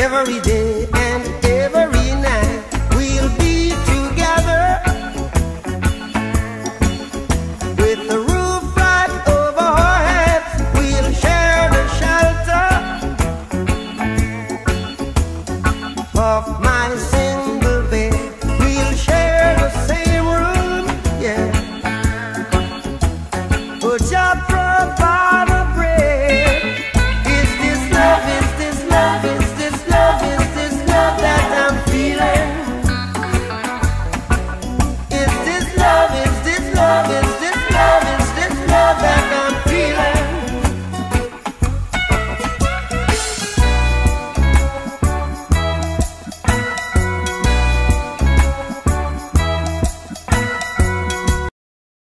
every day and every night we'll be together, with the roof right over our heads. We'll share the shelter of my single bed. We'll share the same room, yeah. Would you provide